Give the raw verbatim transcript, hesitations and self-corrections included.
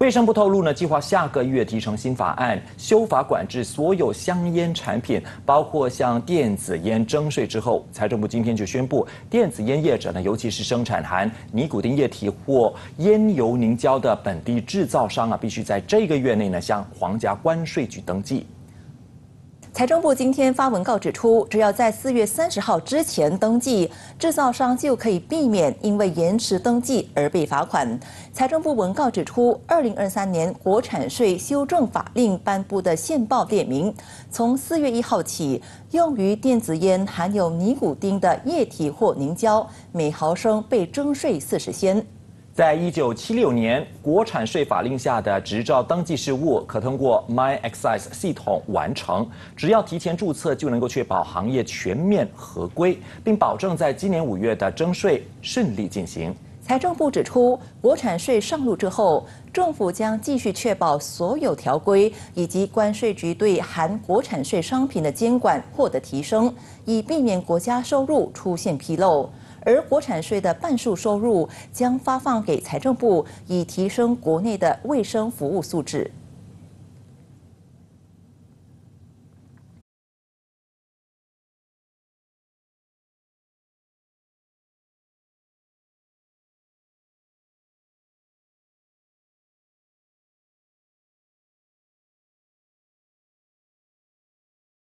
卫生部透露呢，计划下个月提成新法案，修法管制所有香烟产品，包括像电子烟征税之后，财政部今天就宣布，电子烟业者呢，尤其是生产含尼古丁液体或烟油凝胶的本地制造商啊，必须在这个月内呢，向皇家关税局登记。 财政部今天发文告指出，只要在四月三十号之前登记，制造商就可以避免因为延迟登记而被罚款。财政部文告指出，二零二三年国产税修正法令颁布的线报列明，从四月一号起，用于电子烟含有尼古丁的液体或凝胶，每毫升被征税四十仙。 在一九七六年，国产税法令下的执照登记事务可通过 MyExcise 系统完成，只要提前注册就能够确保行业全面合规，并保证在今年五月的征税顺利进行。 财政部指出，国产税上路之后，政府将继续确保所有条规以及关税局对含国产税商品的监管获得提升，以避免国家收入出现纰漏。 而国产税的半数收入将发放给财政部，以提升国内的卫生服务素质。